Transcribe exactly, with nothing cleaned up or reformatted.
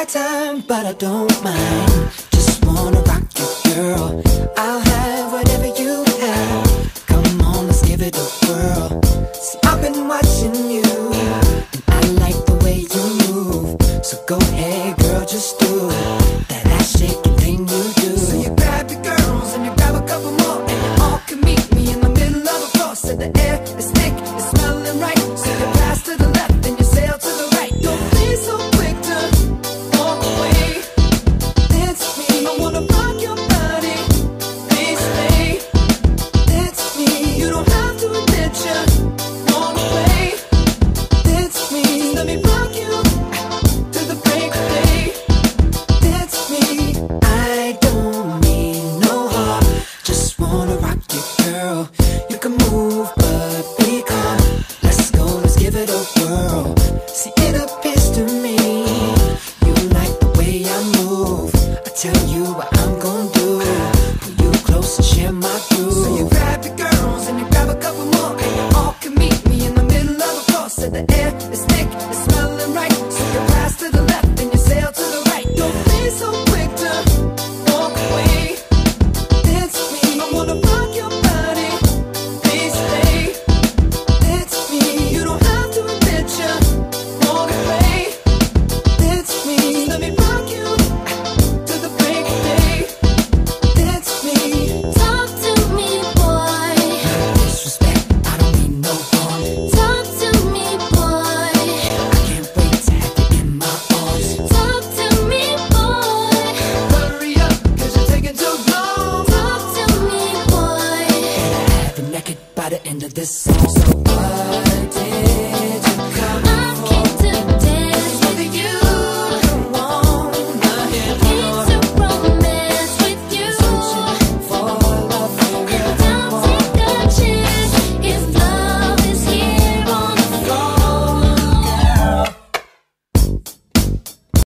time, but I don't mind. Just wanna rock you, girl. I'll have whatever you have. Come on, let's give it a whirl. See, I've been watching you